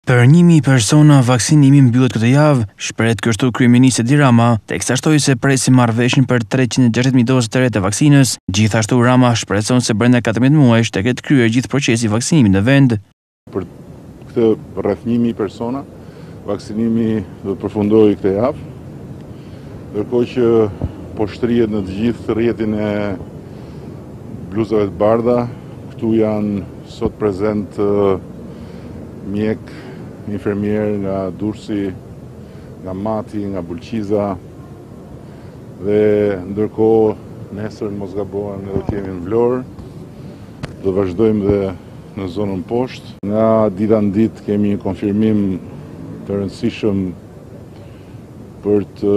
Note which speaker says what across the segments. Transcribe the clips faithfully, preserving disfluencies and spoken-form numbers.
Speaker 1: Për një mijë persona vaksinimi mbyllet këtë javë, shpreh kështu kryeministri Edi Rama, teksa shtoi se presi marrëveshjen për treqind e gjashtëdhjetë mijë dozë të re të vaksinës. Gjithashtu Rama shpreson se brenda katërmbëdhjetë muajsh të ketë kryer gjithë procesi i vaksinimit në vend.
Speaker 2: Për këtë rreth një mijë persona, vaksinimi do të përfundojë këtë javë, ndërkohë që po shtrihet në të gjithë rrjetin e bluzave të bardha. Këtu janë sot prezent mjek, infermier nga Durrësi, nga Mati, nga Bulqiza, dhe ndërkohë nesër mos gabohem ne do kemi në Vlorë, do vazhdojmë dhe në zonën poshtë. Nga dita në ditë kemi një konfirmim të rëndësishëm për të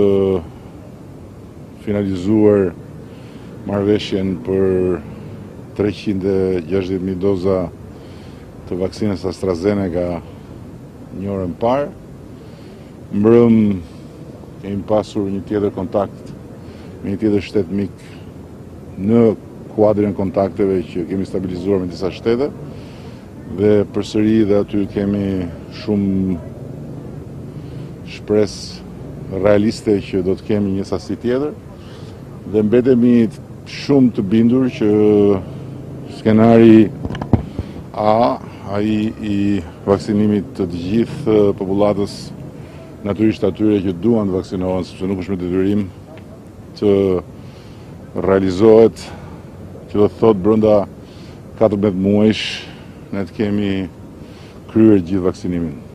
Speaker 2: finalizuar marrëveshjen për treqind e gjashtëdhjetë mijë doza të vaksinës AstraZeneca një orën parë. Mbrëm kemi pasur një tjetër kontakt me një tjetër shtet mik në kuadrin e kontakteve që kemi stabilizuar me disa shtete, dhe përsëri dhe aty kemi shumë shpresë realiste që do të kemi një sasi tjetër, dhe mbetemi shumë të bindur që skenari A, ai i vaksinimit të të gjithë popullatës, natyrisht atyre që duan të vaksinohen, sepse nuk është me detyrim, të realizohet, që do të thotë brenda katërmbëdhjetë muajsh ne të kemi kryer gjithë vaksinimin.